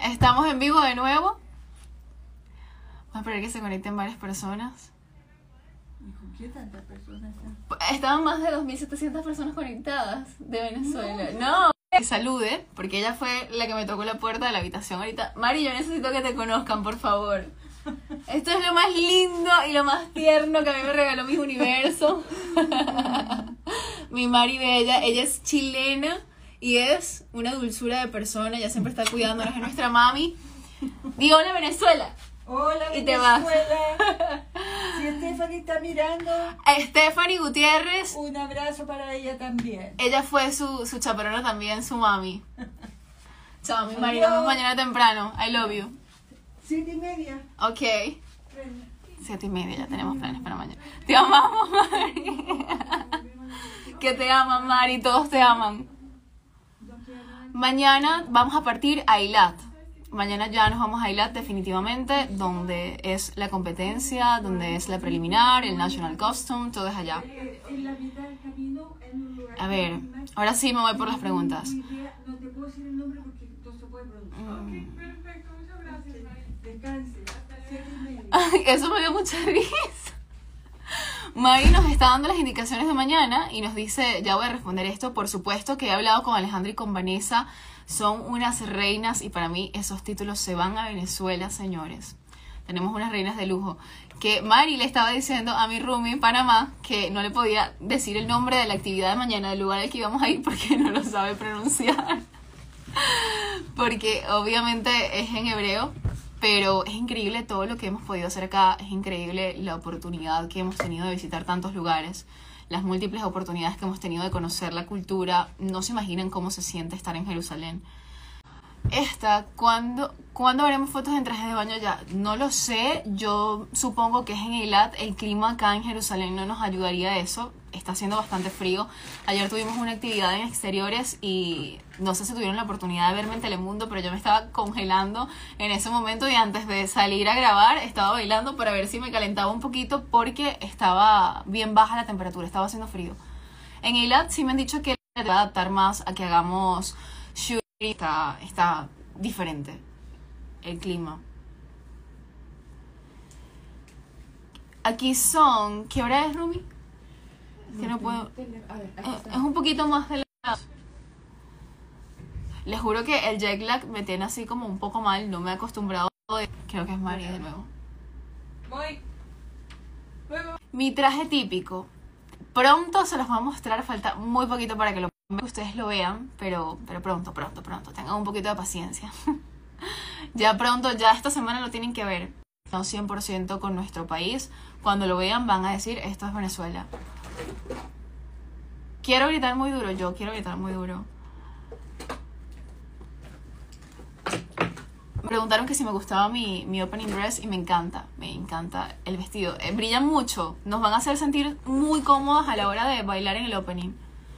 Estamos en vivo de nuevo. Vamos a esperar que se conecten varias personas. ¿Qué tantas personas están? Estaban más de 2.700 personas conectadas de Venezuela. No. Que salude, porque ella fue la que me tocó la puerta de la habitación ahorita. Mari, yo necesito que te conozcan, por favor. Esto es lo más lindo y lo más tierno que a mí me regaló mi universo. Mi Mari Bella, ella es chilena y es una dulzura de persona. Ella siempre está cuidándonos, es nuestra mami. Digo, hola Venezuela. Hola Y Venezuela. te vas. Si Stephanie está mirando, Stephanie Gutiérrez. un abrazo para ella también. Ella fue su chaperona también, su mami. Chao, mi Mari, Adiós. nos vemos mañana temprano. I love you. 7:30. Ok. 7:30, ya tenemos planes para mañana. Te amamos, Mari. Que te aman, Mari, todos te aman. Mañana vamos a partir a Eilat. Mañana ya nos vamos a Eilat definitivamente, donde es la competencia, donde es la preliminar, el National Costume, todo es allá. En la mitad del camino, en un lugar. A ver, ahora sí me voy por las preguntas. No te puedo decir el nombre porque no se puede pronunciar. Ok, perfecto, muchas gracias. Descanse. 7:30. Eso me dio mucha risa. Mari nos está dando las indicaciones de mañana y nos dice, ya voy a responder esto, por supuesto que he hablado con Alejandra y con Vanessa, son unas reinas y para mí esos títulos se van a Venezuela, señores. Tenemos unas reinas de lujo. Que Mari le estaba diciendo a mi roomie en Panamá que no le podía decir el nombre de la actividad de mañana, del lugar al que íbamos a ir, porque no lo sabe pronunciar. Porque obviamente es en hebreo. Pero es increíble todo lo que hemos podido hacer acá, es increíble la oportunidad que hemos tenido de visitar tantos lugares, las múltiples oportunidades que hemos tenido de conocer la cultura. No se imaginan cómo se siente estar en Jerusalén. ¿Cuándo haremos fotos en traje de baño ya? No lo sé, yo supongo que es en Eilat. El clima acá en Jerusalén no nos ayudaría a eso, está haciendo bastante frío. Ayer tuvimos una actividad en exteriores y no sé si tuvieron la oportunidad de verme en Telemundo, pero yo me estaba congelando en ese momento y antes de salir a grabar estaba bailando para ver si me calentaba un poquito porque estaba bien baja la temperatura, estaba haciendo frío. En Eilat sí me han dicho que te va a adaptar más a que hagamos shoot. Está diferente el clima. Aquí son... ¿Qué hora es, Rumi? Es que no puedo... Es un poquito más de la... Les juro que el jet lag me tiene así como un poco mal. No me he acostumbrado. Creo que es María de nuevo. Voy. Mi traje típico. Pronto se los voy a mostrar. Falta muy poquito para que ustedes lo vean, pero pronto, tengan un poquito de paciencia. Ya pronto, ya esta semana lo tienen que ver. No 100% con nuestro país. Cuando lo vean van a decir, esto es Venezuela. Quiero gritar muy duro, yo quiero gritar muy duro. Me preguntaron que si me gustaba mi opening dress y me encanta el vestido. Brillan mucho, nos van a hacer sentir muy cómodas a la hora de bailar en el opening.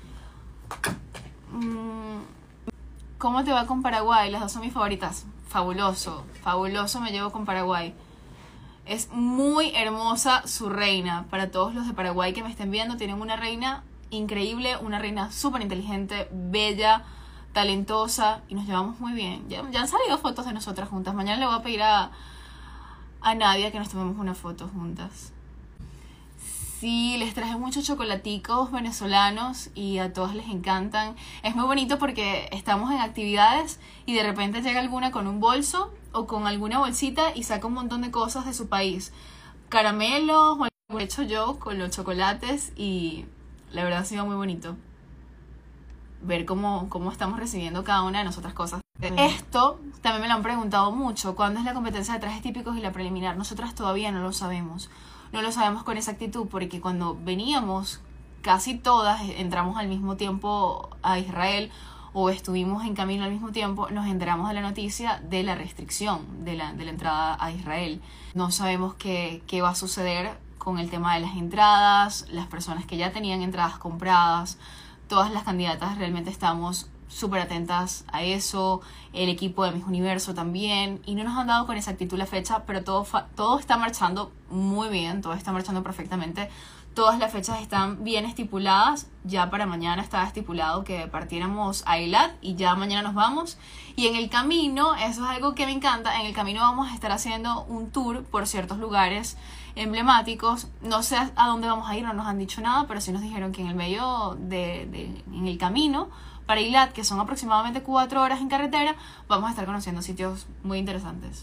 ¿Cómo te va con Paraguay? Las dos son mis favoritas. Fabuloso me llevo con Paraguay. Es muy hermosa su reina. Para todos los de Paraguay que me estén viendo, tienen una reina increíble, una reina súper inteligente, bella, talentosa y nos llevamos muy bien. Ya han salido fotos de nosotras juntas. Mañana le voy a pedir a Nadia que nos tomemos una foto juntas. Sí, les traje muchos chocolaticos venezolanos y a todos les encantan. Es muy bonito porque estamos en actividades y de repente llega alguna con un bolso o con alguna bolsita y saca un montón de cosas de su país. Caramelos, o lo he hecho yo con los chocolates y la verdad ha sido muy bonito ver cómo estamos recibiendo cada una de nosotras cosas. Esto también me lo han preguntado mucho. ¿Cuándo es la competencia de trajes típicos y la preliminar? Nosotras todavía no lo sabemos. No lo sabemos con exactitud porque cuando veníamos, casi todas entramos al mismo tiempo a Israel o estuvimos en camino al mismo tiempo, nos enteramos de la noticia de la restricción de la entrada a Israel. No sabemos qué va a suceder con el tema de las entradas, las personas que ya tenían entradas compradas, todas las candidatas realmente estamos súper atentas a eso, el equipo de Miss Universo también, y no nos han dado con exactitud la fecha, pero todo está marchando muy bien, todo está marchando perfectamente, Todas las fechas están bien estipuladas. Ya para mañana estaba estipulado que partiéramos a Eilat y ya mañana nos vamos. Y en el camino, eso es algo que me encanta, en el camino vamos a estar haciendo un tour por ciertos lugares emblemáticos. No sé a dónde vamos a ir, no nos han dicho nada, pero sí nos dijeron que en el medio en el camino para Eilat, que son aproximadamente 4 horas en carretera, vamos a estar conociendo sitios muy interesantes.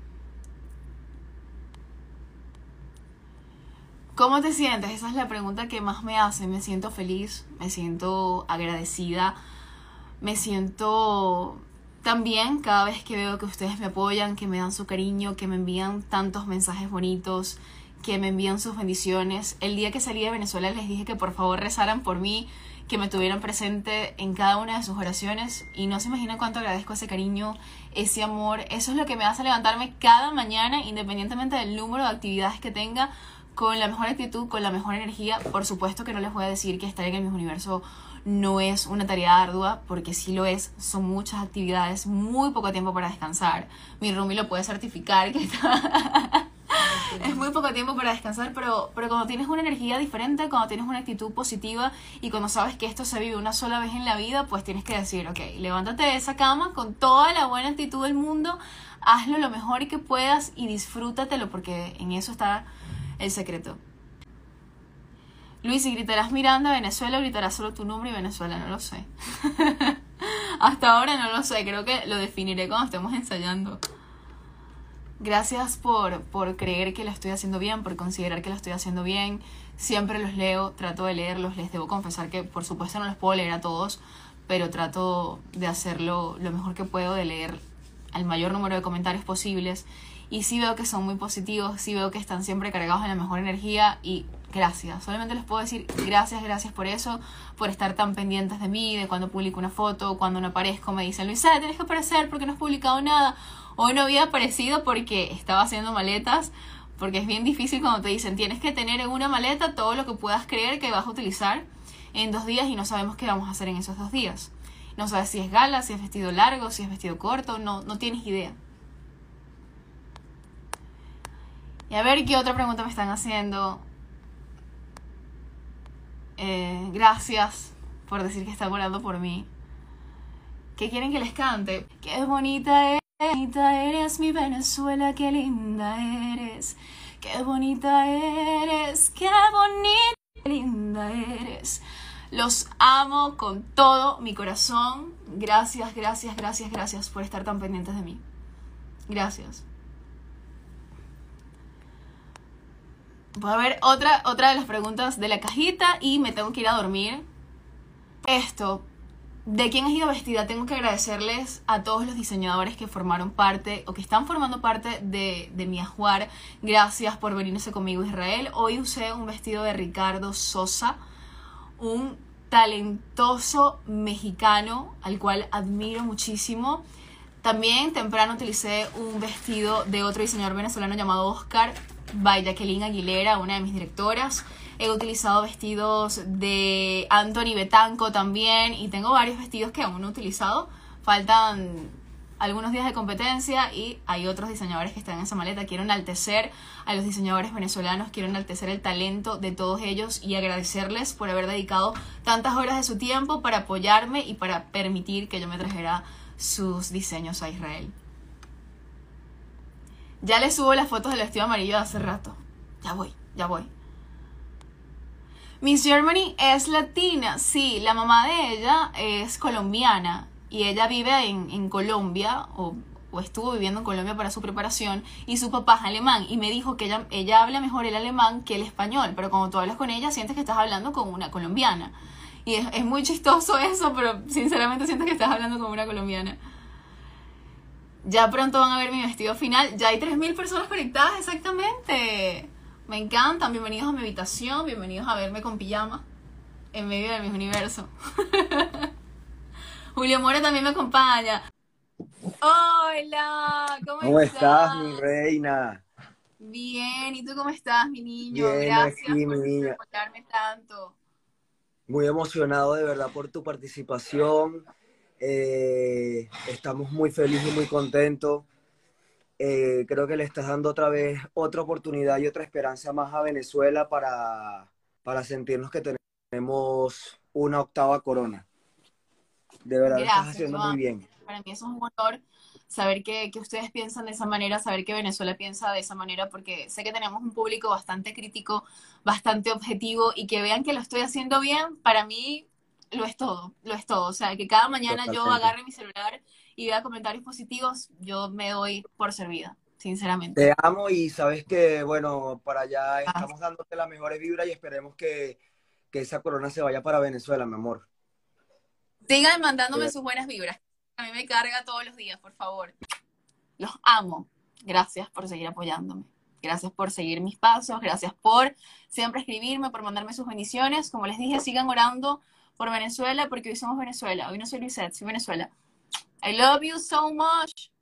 ¿Cómo te sientes? Esa es la pregunta que más me hacen. Me siento feliz, me siento agradecida, me siento también cada vez que veo que ustedes me apoyan, que me dan su cariño, que me envían tantos mensajes bonitos, que me envían sus bendiciones. El día que salí de Venezuela les dije que por favor rezaran por mí, que me tuvieran presente en cada una de sus oraciones, y no se imaginan cuánto agradezco ese cariño, ese amor. Eso es lo que me hace levantarme cada mañana, independientemente del número de actividades que tenga, con la mejor actitud, con la mejor energía. Por supuesto que no les voy a decir que estar en el Miss Universo no es una tarea ardua, porque sí lo es. Son muchas actividades, muy poco tiempo para descansar. Mi roomie lo puede certificar, que es muy poco tiempo para descansar, pero cuando tienes una energía diferente, cuando tienes una actitud positiva y cuando sabes que esto se vive una sola vez en la vida, pues tienes que decir, ok, levántate de esa cama con toda la buena actitud del mundo, hazlo lo mejor que puedas y disfrútatelo, porque en eso está el secreto. Luis, si gritarás Miranda, Venezuela, o gritarás solo tu nombre y Venezuela, no lo sé. Hasta ahora no lo sé, creo que lo definiré cuando estemos ensayando. Gracias por creer que lo estoy haciendo bien, por considerar que lo estoy haciendo bien. Siempre los leo, trato de leerlos. Les debo confesar que por supuesto no los puedo leer a todos, pero trato de hacerlo lo mejor que puedo, de leer al mayor número de comentarios posibles. Y sí veo que son muy positivos, sí veo que están siempre cargados de la mejor energía, y gracias. Solamente les puedo decir gracias por eso, por estar tan pendientes de mí, de cuando publico una foto, cuando no aparezco me dicen, Luisa, tienes que aparecer porque no has publicado nada. Hoy no había aparecido porque estaba haciendo maletas, porque es bien difícil cuando te dicen, tienes que tener en una maleta todo lo que puedas creer que vas a utilizar en 2 días, y no sabemos qué vamos a hacer en esos 2 días. No sabes si es gala, si es vestido largo, si es vestido corto, no tienes idea. Y a ver qué otra pregunta me están haciendo. Gracias por decir que están orando por mí. ¿Qué quieren que les cante? Qué bonita eres mi Venezuela, qué linda eres. Qué bonita eres, qué bonita, qué linda eres. Los amo con todo mi corazón. Gracias por estar tan pendientes de mí. Gracias. Voy a ver otra de las preguntas de la cajita y me tengo que ir a dormir. ¿De quién has ido vestida? Tengo que agradecerles a todos los diseñadores que formaron parte o que están formando parte de mi ajuar. Gracias por venirse conmigo a Israel. Hoy usé un vestido de Ricardo Sosa, un talentoso mexicano al cual admiro muchísimo. También temprano utilicé un vestido de otro diseñador venezolano llamado Oscar, by Jacqueline Aguilera, una de mis directoras. He utilizado vestidos de Anthony Betanco también, y tengo varios vestidos que aún no he utilizado. Faltan algunos días de competencia y hay otros diseñadores que están en esa maleta. Quiero enaltecer a los diseñadores venezolanos, quiero enaltecer el talento de todos ellos y agradecerles por haber dedicado tantas horas de su tiempo para apoyarme y para permitir que yo me trajera sus diseños a Israel. Ya les subo las fotos del vestido amarillo de hace rato. Ya voy. Miss Germany es latina. Sí, la mamá de ella es colombiana y ella vive en Colombia, o estuvo viviendo en Colombia para su preparación, y su papá es alemán, y me dijo que ella habla mejor el alemán que el español, pero cuando tú hablas con ella sientes que estás hablando con una colombiana. Y es muy chistoso eso, pero sinceramente sientes que estás hablando con una colombiana. Ya pronto van a ver mi vestido final. Ya hay 3000 personas conectadas, exactamente. Me encantan. Bienvenidos a mi habitación. Bienvenidos a verme con pijama en medio de mi universo. Julio Mora también me acompaña. Hola, ¿Cómo estás, mi reina? Bien, ¿y tú cómo estás, mi niño? Bien, Gracias aquí, por mi niña. apoyarme tanto. Muy emocionado de verdad por tu participación. Estamos muy felices y muy contentos. Creo que le estás dando otra vez otra oportunidad y otra esperanza más a Venezuela para sentirnos que tenemos una octava corona. De verdad lo estás Gracias, haciendo muy Joan. bien. Para mí eso es un honor saber que ustedes piensan de esa manera, saber que Venezuela piensa de esa manera, porque sé que tenemos un público bastante crítico, bastante objetivo, y que vean que lo estoy haciendo bien, para mí lo es todo, lo es todo. O sea, que cada mañana yo Totalmente. agarre mi celular y vea comentarios positivos, yo me doy por servida, sinceramente. Te amo y sabes que, bueno, para allá Ah, estamos dándote las mejores vibras y esperemos que esa corona se vaya para Venezuela, mi amor. sigan De mandándome verdad. sus buenas vibras. A mí me carga todos los días, por favor. Los amo. Gracias por seguir apoyándome. Gracias por seguir mis pasos. Gracias por siempre escribirme, por mandarme sus bendiciones. Como les dije, sigan orando por Venezuela, porque hoy somos Venezuela. Hoy no soy Luisette, soy Venezuela. I love you so much.